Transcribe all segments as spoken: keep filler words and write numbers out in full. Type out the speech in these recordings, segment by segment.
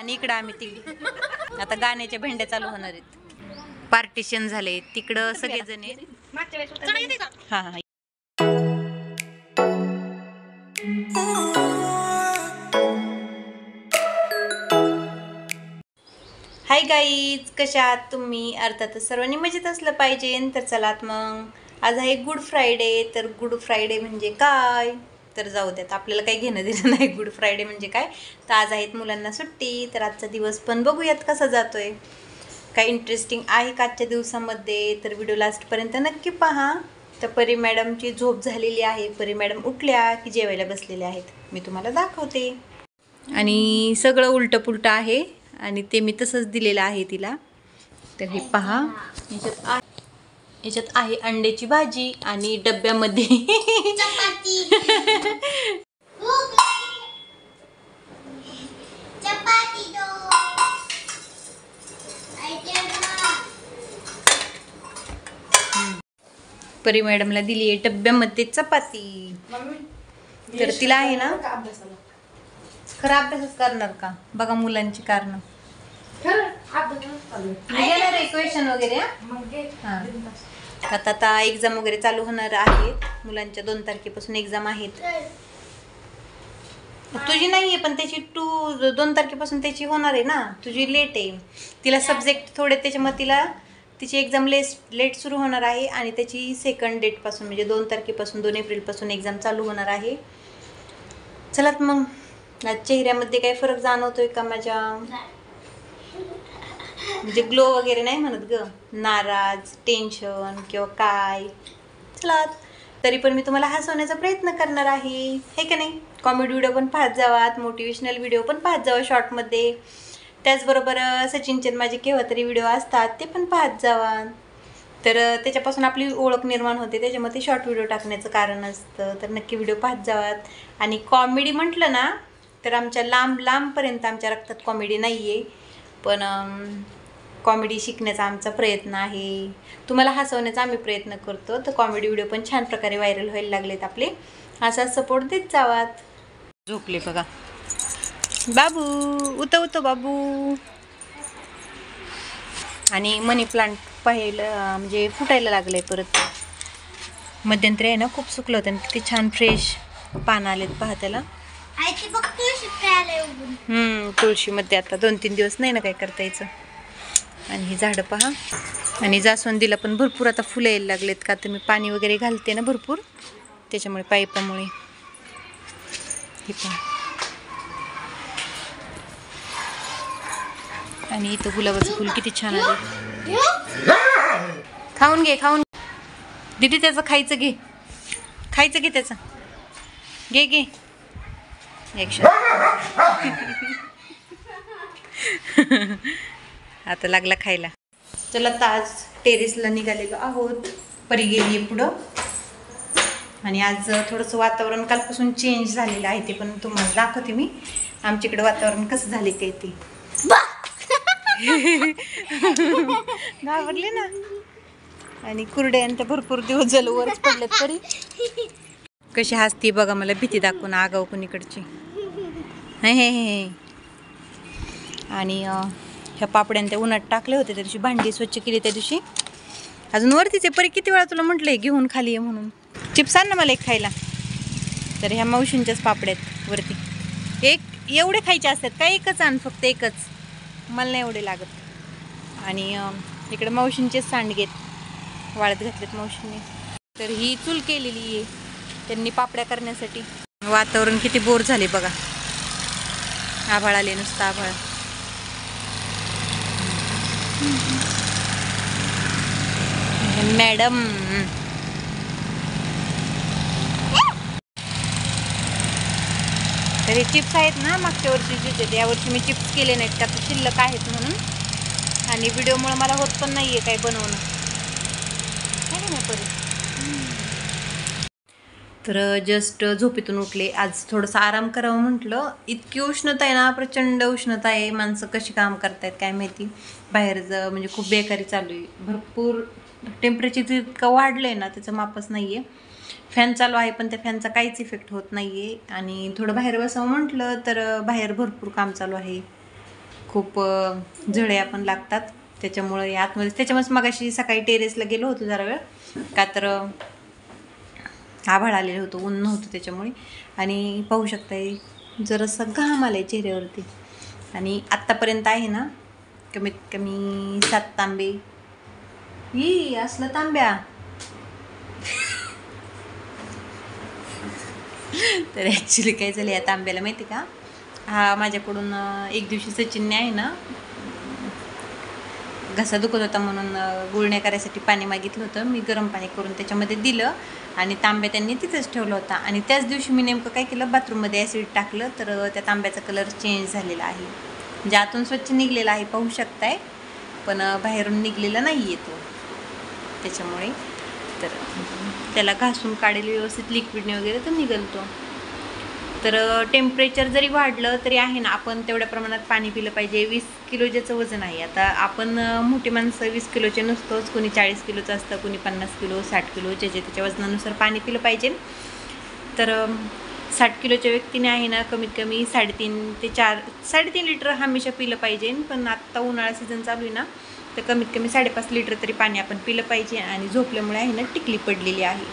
आणि इकडं आम्ही तिघ आता गाण्याच्या भेंड्या चालू होणार आहेत. पार्टिशन झाले तिकडं सगळेजण आहेत. हा हा हाय गाईज, कशा आहात तुम्ही? अर्थातच सर्वांनी मजेत असलं पाहिजे. तर चलात मग आज आहे गुड फ्रायडे. तर गुड फ्रायडे म्हणजे काय तर जाऊ द्यात, आपल्याला काही घेणं देणं नाही गुड फ्रायडे म्हणजे काय. तर आज आहेत मुलांना सुट्टी, तर आजचा दिवस पण बघूयात कसा जातोय. काय इंटरेस्टिंग आहे का आजच्या दिवसामध्ये, तर व्हिडिओ लास्टपर्यंत नक्की पहा. तर परी मॅडमची झोप झालेली आहे. परी मॅडम उठल्या की जेवायला बसलेल्या आहेत, मी तुम्हाला दाखवते. आणि सगळं उलटं पुलटं आहे आणि ते मी तसंच दिलेलं आहे तिला. तर हे पहा, याच्यात आहे याच्यात आहे अंड्याची भाजी आणि डब्यामध्ये चपाती. परी मॅडमला दिली आहे डब्यामध्ये चपाती. तर तिला आहे ना खरं अभ्यासच करणार का बघा, मुलांची कारण क्वेश्चन वगैरे. हा आता आता एक्झाम वगैरे चालू होणार आहेत मुलांच्या. दोन तारखेपासून एक्झाम आहेत. तुझी नाहीये पण त्याची टू दोन तारखेपासून त्याची होणार आहे ना. तुझी लेट आहे, तिला सब्जेक्ट थोडे त्याच्यामुळे तिला तिची एक्झाम लेट लेट सुरू होणार आहे. आणि त्याची सेकंड डेटपासून म्हणजे दोन तारखेपासून दोन एप्रिलपासून एक्झाम चालू होणार आहे. चलात मग आज चेहऱ्यामध्ये काही फरक जाणवतोय का माझ्या? म्हणजे ग्लो वगैरे नाही म्हणत ग, नाराज, टेन्शन किंवा काय. चला तरी पण मी तुम्हाला हसवण्याचा प्रयत्न करणार आहे, हे का नाही. कॉमेडी व्हिडिओ पण पाहत जावात, मोटिवेशनल व्हिडिओ पण पाहत जावा शॉर्टमध्ये. त्याचबरोबर सचिनचे माझे केव्हा तरी व्हिडिओ असतात ते पण पाहत जावा. तर त्याच्यापासून आपली ओळख निर्माण होते, त्याच्यामध्ये शॉर्ट व्हिडिओ टाकण्याचं कारण असतं. तर नक्की व्हिडिओ पाहत जावात. आणि कॉमेडी म्हटलं ना तर आमच्या लांब लांबपर्यंत आमच्या रक्तात कॉमेडी नाही आहे, पण कॉमेडी शिकण्याचा आमचा प्रयत्न आहे. तुम्हाला हसवण्याचा आम्ही प्रयत्न करतो. तर कॉमेडी व्हिडिओ पण छान प्रकारे व्हायरल व्हायला लागलेत आपले. असा सपोर्ट देत जावात. झोपले बघा बाबू, उत उत बाबू. आणि मनी प्लांट पाहायला म्हणजे फुटायला लागलंय परत. मध्यंतरी आहे ना खूप सुकलं होतं, किती छान फ्रेश पानं आलेत पहा त्याला. हम्म तुळशीमध्ये आता दोन तीन दिवस नाही ना काय करता यायचं. आणि ही झाडं पहा. आणि जास्वंदीला पण भरपूर आता फुलं यायला लागलेत, का तर मी पाणी वगैरे घालते ना भरपूर, त्याच्यामुळे पाईपामुळे. हे पहा. आणि इथं गुलाबाचं फुल किती छान आले. खाऊन घे खाऊन दीदी, त्याचं खायचं घे, खायचं घे त्याचं, घे घे एक आता लागला खायला. चला आता आज टेरेसला निघालेलो आहोत. परी गेली आहे पुढं. आणि आज थोडंसं वातावरण कालपासून चेंज झालेलं आहे, ते पण तुम्हाला दाखवते मी. आमच्याकडे वातावरण कसं झाले ते ते घाबरले ना. आणि कुरड्यांच्या भरपूर दिवस झालं वरच पडलेत. तरी कशी हसती बघा, मला भीती दाखवून आगाव कुणीकडची. हे हे हे. आणि ह्या पापड्यान त्या उन्हात टाकले होते त्या दिवशी, भांडी स्वच्छ केली त्या दिवशी. अजून वरतीच आहे. परी किती वेळा तुला म्हटलंय घेऊन खाली आहे म्हणून. चिप्स आण ना मला एक खायला. तर ह्या मावशींच्याच पापड्यात वरती. एक एवढे खायचे असतात का? एकच आण फक्त, एकच. मला नाही एवढे लागत. आणि इकडे मावशींचेच सांडगेत वाळत घातलेत मावशींनी. तर ही चूल केलेली आहे त्यांनी पापड्या करण्यासाठी. वातावरण किती बोर झाले बघा, आभाळ आले, नुसतं आभाळ. मॅडम तर हे चिप्स आहेत ना मागच्या वर्षीचे, यावर्षी मी चिप्स केले नाहीत का तर शिल्लक आहेत म्हणून. आणि व्हिडिओमुळे मला होत पण नाहीये काय बनवणं, आहे ना परी. तर जस्ट झोपेतून उठले. आज थोडंसं आराम करावं म्हटलं. इतकी उष्णता आहे ना, प्रचंड उष्णता आहे. माणसं कशी काम करतायत काय माहिती. बाहेर ज म्हणजे खूप बेकारी चालू आहे. भरपूर टेम्परेचर इतकं वाढलं आहे ना, त्याचं मापच नाही आहे. फॅन चालू आहे पण त्या फॅनचा काहीच इफेक्ट होत नाही आहे. आणि थोडं बाहेर बसावं म्हटलं तर बाहेर भरपूर काम चालू आहे. खूप झळ्या पण लागतात त्याच्यामुळे आतमध्ये. त्याच्यामुळेच मगाशी सकाळी टेरेसला गेलो होतो जरा वेळ, का तर आभाळ आलेलं होतं, ऊन नव्हतं त्याच्यामुळे. आणि पाहू शकताय जरासं घाम आलं आहे चेहऱ्यावरती. आणि आत्तापर्यंत आहे ना कमीत कमी सात तांबे. ही असलं तांब्या. तर ॲक्च्युली काय झालं या तांब्याला माहिती का, हा माझ्याकडून एक दिवशी सचिनने आहे ना घसा दुखत होता म्हणून गुळण्या करायसाठी पाणी मागितलं होतं. मी गरम पाणी करून त्याच्यामध्ये दिलं आणि तांब्या त्यांनी तिथंच ठेवला होता. आणि त्याच दिवशी मी नेमकं काय केलं, बाथरूममध्ये ॲसिड टाकलं, तर त्या तांब्याचा कलर चेंज झालेला आहे. म्हणजे आतून स्वच्छ निघलेला आहे पाहू शकताय, पण बाहेरून निघलेला नाही आहे तो. त्याच्यामुळे तर त्याला घासून काढेल व्यवस्थित लिक्विडने वगैरे तर निघलतो. तर टेम्परेचर जरी वाढलं तरी आहे ना, आपण तेवढ्या प्रमाणात पाणी पिलं पाहिजे. वीस किलो ज्याचं वजन आहे, आता आपण मोठी माणसं वीस किलोचे नसतोच, कोणी चाळीस किलोचं असतं, कोणी पन्नास किलो साठ किलो, ज्याच्या त्याच्या वजनानुसार पाणी पिलं पाहिजे. तर साठ किलोच्या व्यक्तीने आहे ना कमीत कमी साडेतीन ते चार साडेतीन लिटर हमेशा पिलं पाहिजे. पण आत्ता उन्हाळा सीझन चालू आहे ना, तर कमीत कमी साडेपाच लिटर तरी पाणी आपण पिलं पाहिजे. आणि झोपल्यामुळे आहे ना टिकली पडलेली आहे.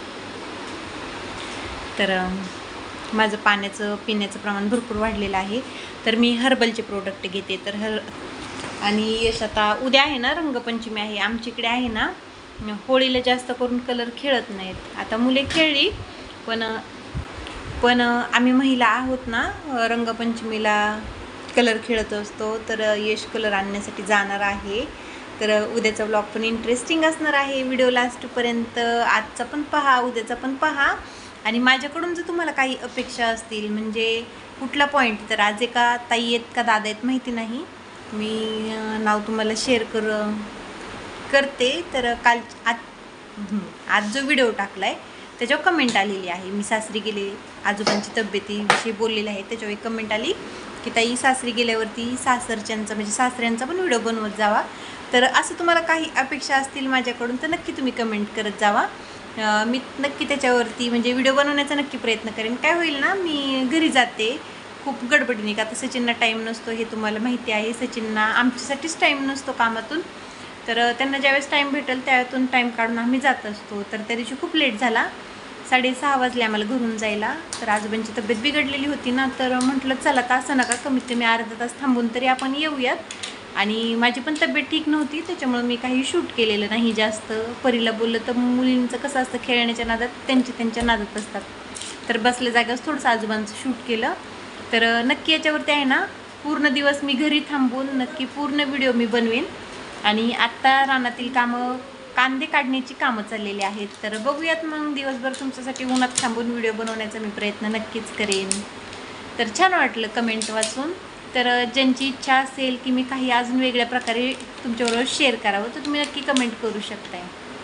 तर माझं पाण्याचं पिण्याचं प्रमाण भरपूर वाढलेलं आहे. तर मी हर्बलचे प्रोडक्ट घेते. तर हर आणि यश आता उद्या आहे ना रंगपंचमी आहे. आमच्याकडे आहे ना होळीला जास्त करून कलर खेळत नाहीत. आता मुले खेळली, पण पण आम्ही महिला आहोत ना, रंगपंचमीला कलर खेळत असतो. तर यश कलर आणण्यासाठी जाणार आहे. तर उद्याचा व्लॉग पण इंटरेस्टिंग असणार आहे. व्हिडिओ लास्टपर्यंत आजचा पण पहा, उद्याचा पण पहा. आणि माझ्याकडून जर तुम्हाला काही अपेक्षा असतील, म्हणजे कुठला पॉईंट, तर आज एका ताई आहेत का दादा आहेत माहिती नाही, मी नाव तुम्हाला शेअर कर करते. तर काल आज आज जो व्हिडिओ टाकला आहे त्याच्यावर कमेंट आलेली आहे. मी सासरी गेले, आजोबांची तब्येतीविषयी बोललेलं आहे. त्याच्यावर एक कमेंट आली की ताई सासरी गेल्यावरती सासरच्यांचा म्हणजे सासऱ्यांचा पण व्हिडिओ बनवत जावा. तर असं तुम्हाला काही अपेक्षा असतील माझ्याकडून तर नक्की तुम्ही कमेंट करत जावा. मी नक्की त्याच्यावरती म्हणजे व्हिडिओ बनवण्याचा नक्की प्रयत्न करेन. काय होईल ना, मी घरी जाते खूप गडबडीने, का आता सचिनना टाईम नसतो हे तुम्हाला माहिती आहे. सचिनना आमच्यासाठीच टाईम नसतो कामातून, तर त्यांना ज्यावेळेस टाईम भेटेल त्यातून टाईम काढून आम्ही जात असतो. तर त्या दिवशी खूप लेट झाला, साडेसहा वाजले आम्हाला घरून जायला. तर आजोबांची तब्येत बिघडलेली होती ना, तर म्हटलं चला तास नका कमीत कमी अर्धा तास थांबून तरी आपण येऊयात. आणि माझी पण तब्येत ठीक नव्हती, त्याच्यामुळे मी काही शूट केलेलं नाही जास्त. परीला बोललं तर मुलींचं कसं असतं, खेळण्याच्या नादात त्यांची त्यांच्या नादात असतात. तर बसल्या जागेवर थोडंसं आजोबांचं शूट केलं. तर नक्की याच्यावरती आहे ना पूर्ण दिवस मी घरी थांबून नक्की पूर्ण व्हिडिओ मी बनवेन. आणि आत्ता रानातील कामं, कांदे काढण्याची कामं चाललेली आहेत. तर बघूयात मग, दिवसभर तुमच्यासाठी उन्हात थांबून व्हिडिओ बनवण्याचा मी प्रयत्न नक्कीच करेन. तर छान वाटलं कमेंट वाचून. तर ज्यांची इच्छा असेल की मी काही अजून वेगळ्या प्रकारे तुमच्याबरोबर शेअर करावं, तर तुम्ही नक्की कमेंट करू शकताय.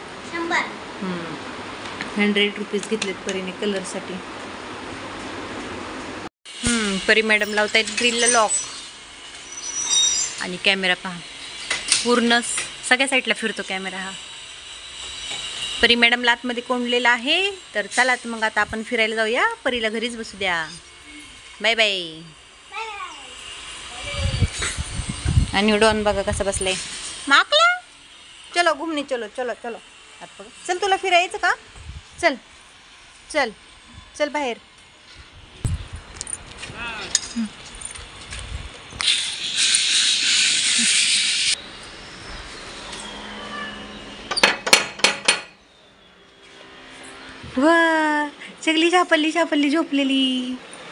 हंड्रेड रुपीज घेतलेत परीने कलरसाठी. परी मॅडम लावतायत ग्रिलला लॉक. आणि कॅमेरा पहा, पूर्ण सगळ्या साईडला फिरतो कॅमेरा हा. परी मॅडमला आतमध्ये कोंडलेला आहे. तर चला मग आता आपण फिरायला जाऊया. परीला घरीच बसू द्या. Bye bye. आणि डॉन बघा कसा बसलाय माकला. चलो घुमने चलो चलो चलो. आत बघा. चल तुला फिरायचं का, चल चल चल बाहेर. वा सगळी छापल्ली छापल्ली झोपलेली.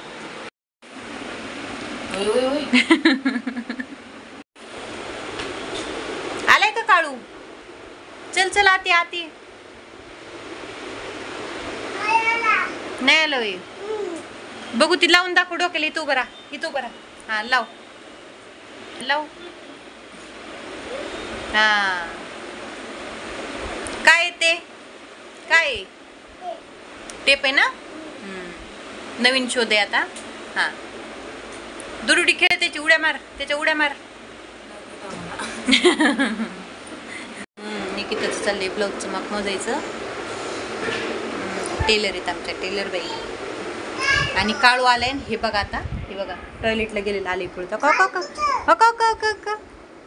आलाय का काळू. चल चल आती आती. नाही आलोय. बघू ती लावून दाखव डोक्याला. इथं उभं राहा, इथं उभं राहा. हा लाव लाव. हा काय ते काय टेप आहे ना. नवीन शोध आहे आता. हा दुरुडी खेळ, त्याची उड्या मार, त्याच्या उड्या मार. निकिताचं चाललंय ब्लाऊजचं माप मोजायचं. टेलर आहेत आमच्या, टेलर बाई. आणि काळू आलाय हे बघा आता. हे बघा टॉयलेटला गेलेला आले पळत का का का का का का का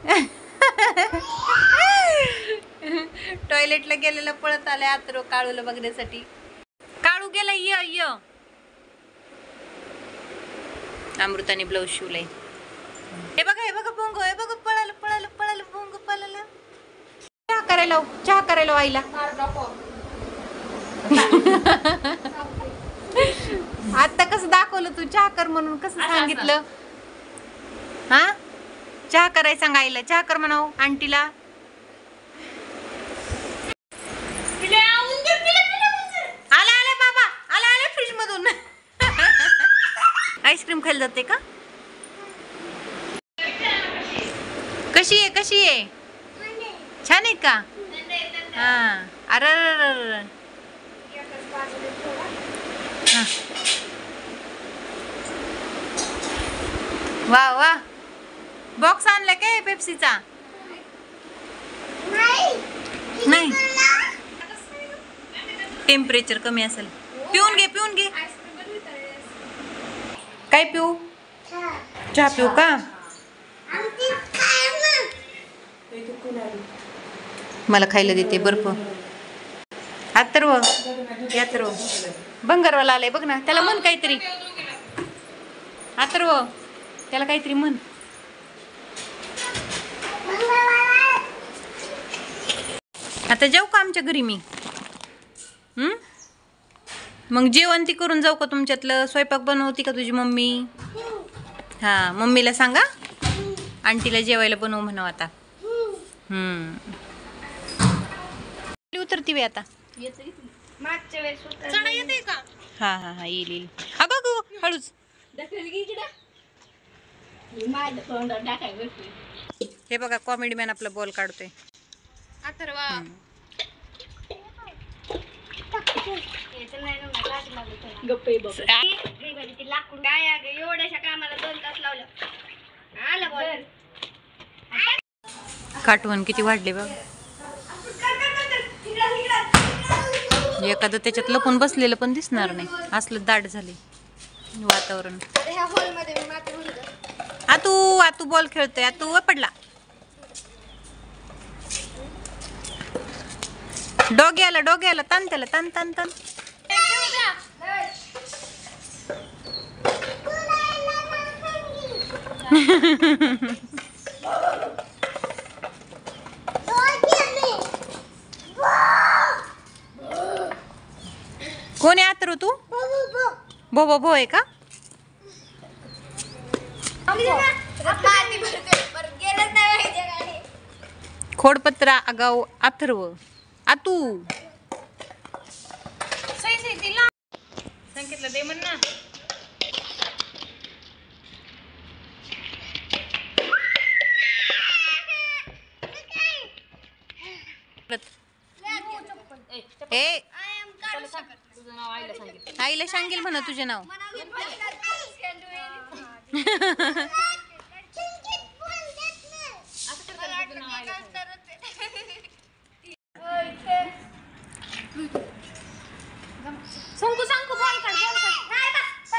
टॉयलेटला गेलेला पळत आले आतरो काळूला बघण्यासाठी. काळू गेला य य अमृताने ब्लाऊज शिवलाय. हे बघा हे बघा भोंग हे बघा पळालं पळालं पळालं भोंग पळालं. चहा करायला चहा करायला आईला. आता कसं दाखवलं तू चहा कर म्हणून कसं सांगितलं हा. चहा करायला सांग आईला चहा कर म्हणाव आंटीला. आला आला बाबा आला आला फ्रीज मधून. आईस्क्रीम खायला जाते का. कशी आहे कशी आहे छान आहे का. हा अरे वा वा बॉक्स आणला काय पेप्सीचा. नाही टेम्परेचर कमी असेल. पिऊन घे पिऊन घे. काय पिऊ चहा पिऊ का. मला खायला देते बर्फ. अथर्व अथर्व बंगारवाला आलाय बघ ना त्याला म्हण काहीतरी. अथर्व त्याला काहीतरी म्हण. आता जाऊ का आमच्या घरी मी. हम्म मग जेवण ती करून जाऊ का तुमच्यातलं. स्वयंपाक बनवती का तुझी मम्मी. हा मम्मीला सांगा आंटीला जेवायला बनवू म्हणाव आता. हम्म उतरती वे आता. हा हा हा येईल येईल. अगं अगं हळूच. हे बघा कॉमेडी मॅन आपला बॉल काढतोय. अथर्वा काटवण किती वाढले बघ. एखादं त्याच्यात लपून बसलेलं पण दिसणार नाही असलं दाट झाले वातावरण. आतू आतू बॉल खेळतोय. आतू पडला. डोग्याला डोग्याला ताण त्याला ताण ताण ताण. कोण आहे अथर्व तू. भो भो भो आहे का. खोडपत्रा आगाऊ अथर्व आतू. संकेतला दे म्हण ना. ए आईला सांगेल म्हणा तुझे नाव. संकू संकू बॉल काढ बॉल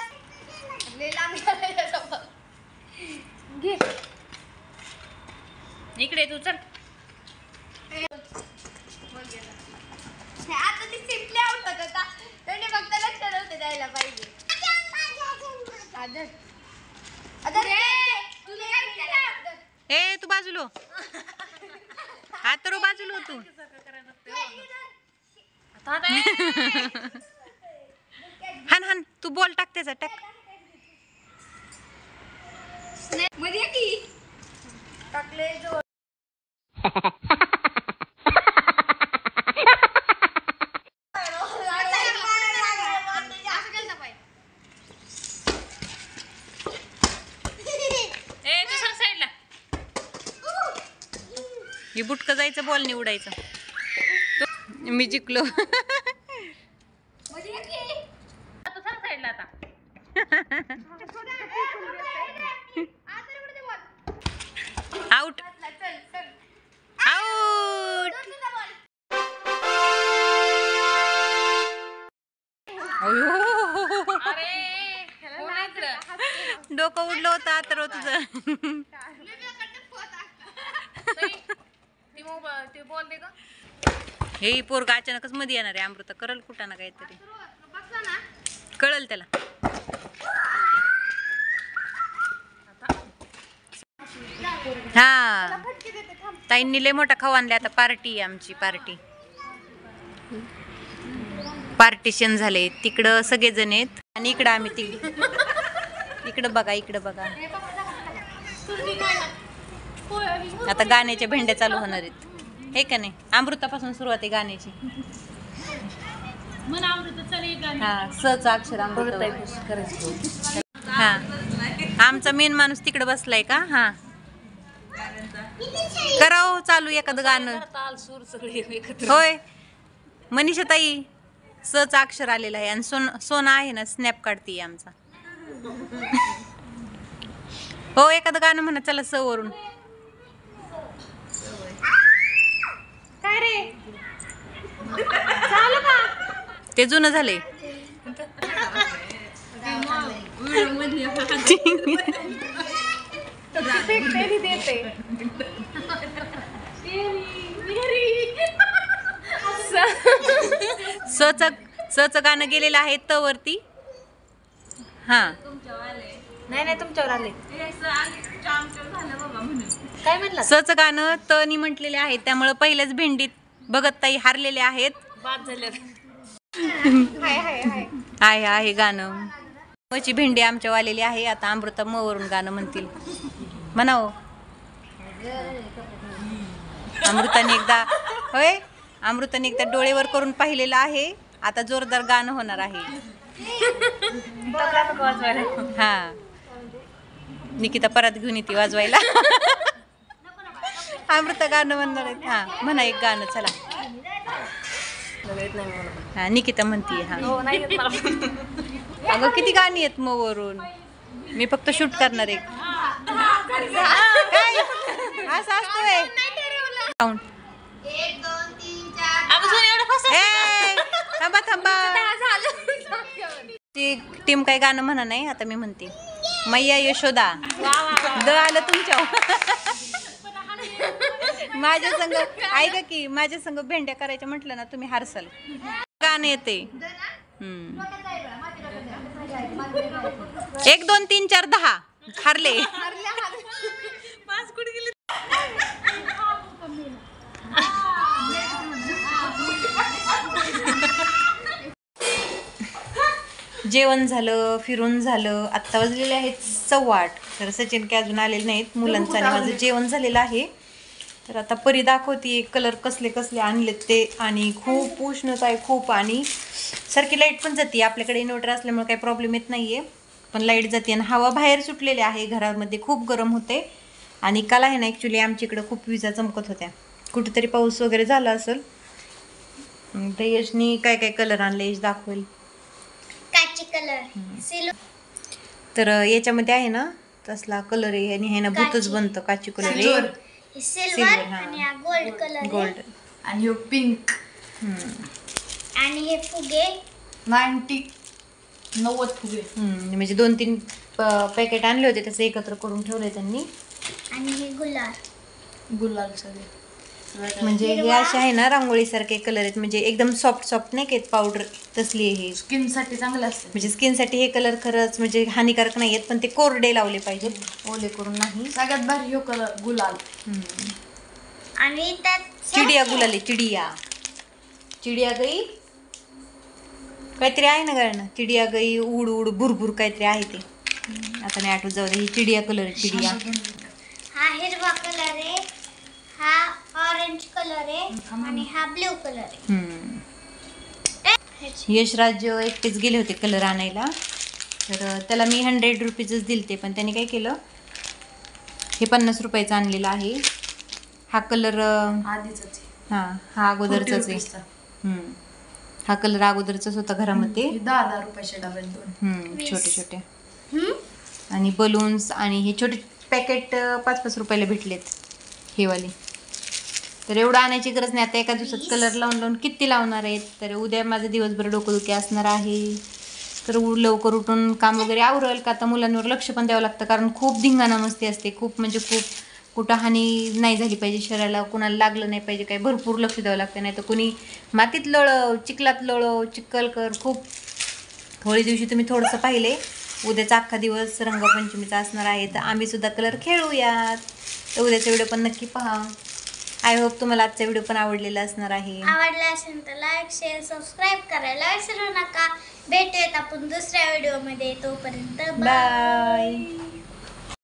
काढ. घे इकडे तू चल. आता ती सिम्पली आउट होत होता त्याने फक्त लक्ष नव्हतं द्यायला पाहिजे. ए तू बाजूलो हात रो बाजूलो तू. हान हान तू बॉल टाक त्याचा टाक. मध्ये की टाकले जो. हे बुटकं जायचं बॉल निवडायचं. मी जिंकलो. Out out. डोकं उडलं होतं आता रो तुझं. हे पोरगा अचानकच मध्ये येणार आहे. अमृता करल कुठं ना काहीतरी, कळल त्याला. हा ताईंनी लय मोठा खाऊ आणले. आता पार्टी आहे आमची, पार्टी पार्टिशन झाले. तिकडं सगळेजण आहेत आणि इकडं आम्ही तिघ. इकडं बघा, इकडं बघा. आता गाण्याच्या भेंड्या चालू होणार आहेत, हे का नाही. अमृतापासून सुरुवात आहे गाण्याची. हा सचा अक्षर अमृता. हा आमचा मेन माणूस तिकडे बसलाय का. हा कराव चालू एखादं गाणं. होय मनीषा ताई सच अक्षर आलेलं आहे. आणि सोन सोना आहे ना स्नॅप काढते आमचा. हो एखादं गाणं म्हणा चला स वरून. काय रे चालू का ते जुनं झाले. सच सच गाणं गेलेलं आहे त वरती. हा नाही नाही तुमच्यावर आले. काय म्हटलं सच गाणं त नी म्हटलेले आहेत. त्यामुळे पहिल्याच भेंडीत भगत ताई हारलेले आहेत. बाद झाले. आहे आहे गाणं. मची भेंडी आमच्या वालेली आहे. आता अमृता म वरून गाणं म्हणतील. म्हणाव अमृताने एकदा. होय अमृताने एकदा डोळेवर करून पाहिलेलं आहे. आता जोरदार गाणं होणार आहे. हा निकिता परत घेऊन येते वाजवायला. अमृता गाणं म्हणणार आहेत. हा म्हणा एक गाणं चला. हा निकिता म्हणतीये. हा अगं किती गाणी आहेत मग वरून. मी फक्त शूट करणार एक. असं असतोय. थांबा थांबा टीम काही गाणं म्हणा नाही. आता मी म्हणते मैया यशोदा. द आलं तुमच्या. माझ्या संग ऐका की माझ्या संग भेंड्या करायच्या म्हटलं ना तुम्ही हारसाल. गाणं येते. हम्म एक दोन तीन चार दहा हारले. जेवण झालं, फिरून झालं. आत्ता वाजलेले आहेत सव्वा आठ. तर सचिन काय अजून आलेले नाहीत. मुलांचं आणि माझं जेवण झालेलं आहे. तर आता परी दाखवती कलर कसले कसले आणलेत ते. आणि खूप उष्णता आहे खूप. आणि सारखी लाईट पण जाते. आपल्याकडे इन्व्हर्टर असल्यामुळे काही प्रॉब्लेम येत नाहीये. पण लाईट जाते आणि हवा बाहेर सुटलेली आहे. घरामध्ये खूप गरम होते. आणि काल आहे ना ॲक्च्युली आमच्या इकडं खूप विजा चमकत होत्या. कुठेतरी पाऊस वगैरे झाला असेल. तर यशनी काय काय कलर आणले यश दाखवेल. काची कलर तर याच्यामध्ये आहे ना तसला कलर आहे. आणि हे ना भूतच बनतं. काची कलर आहे. सिल्वर आणि हा गोल्ड कलर. गोल्ड आणि हे पिंक. आणि हे फुगे नाईन्टी नव्वद फुगे. म्हणजे दोन तीन पॅकेट आणले होते त्याचं एकत्र करून ठेवले त्यांनी. आणि हे गुलाल. गुलाल सगळे. म्हणजे हे असे आहे ना रांगोळीसारखे कलर आहेत. म्हणजे एकदम सॉफ्ट सॉफ्ट नाही का पावडर तसली आहे. स्किन साठी चांगलं असतं. म्हणजे स्किन साठी हे कलर खरंच म्हणजे हानिकारक नाही आहेत. पण ते कोरडे लावले पाहिजेत ओले करून नाही. सगळ्यात भारी हो कलर गुलाल. आणि त्यात चिडिया गुलाल आहे. चिडिया चिडिया गई काहीतरी आहे ना गाणं. चिडिया गई उड उड भुरभुर काहीतरी आहे ते. आता नाही आठवत. जाऊ दे. ही चिडिया कलर आहे. चिडिया. हा हिरवा कलर आहे. हा ऑरेंज कलर आहे. आणि हा ब्ल्यू कलर आहे. यशराज एकटेच गेले होते कलर आणायला. तर त्याला मी हंड्रेड रुपीजच दिलते. पण त्याने काय केलं हे पन्नास रुपयाचं आणलेलं आहे. हा कलर आधीच. हां हा अगोदरचाच आहे. हा कलर अगोदरचाच होता घरामध्ये. दहा दहा रुपयाचे डबे दोन छोटे छोटे. आणि बलून्स आणि हे छोटे पॅकेट पाच पाच रुपयाला भेटलेत हे वाले. तर एवढं आणायची गरज नाही. आता एका दिवसात कलर लावून लावून किती लावणार आहेत. तर उद्या माझं दिवसभर डोकंदुखी असणार आहे. तर उ- लवकर उठून काम वगैरे आवरल का आता मुलांवर लक्ष पण द्यावं लागतं, कारण खूप धिंगाणा मस्ती असते, खूप म्हणजे खूप. कुठं हानी नाही झाली पाहिजे शरीराला, कुणाला लागलं नाही पाहिजे, काही भरपूर लक्ष द्यावं लागतं. नाही तर कुणी मातीत लोळव, चिखलात लोळव, चिखल कर. खूप होळी दिवशी तुम्ही थोडंसं पाहिले, उद्याचा अख्खा दिवस रंगपंचमीचा असणार आहे, तर आम्ही सुद्धा कलर खेळूयात. तर उद्याचा व्हिडिओ पण नक्की पहा. आय होप तुम्हाला आजचा व्हिडिओ पण आवडलेला असणार आहे. आवडला असेल तर लाईक शेअर सबस्क्राईब करायला विसरू नका. भेटूयात आपण दुसऱ्या व्हिडिओमध्ये. तोपर्यंत बाय.